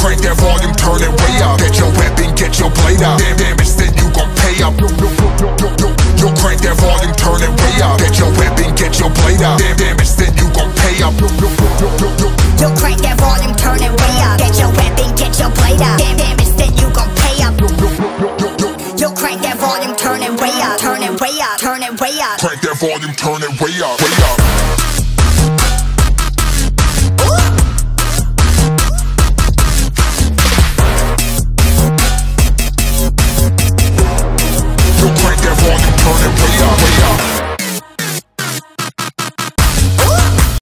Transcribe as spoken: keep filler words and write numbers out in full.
Crank that volume, turn it way up. Get your weapon, get your blade up. Damn damage, then you gon' pay up. Yo, yo, yo, yo, yo, yo. Yo, crank that volume, turn it way up. Get your weapon, get your blade up. Damn damage, then you gon' pay up. Yo, yo, yo, yo, yo, yo. Yo, crank that volume, turn it way up. Get your weapon, get your blade up. Damn damage, then you gon' pay up. Yo, yo, yo, yo, yo, yo. Yo, crank that volume, turn it way up. Turn it way up, turn it way up. Crank that volume, turn it way up. Way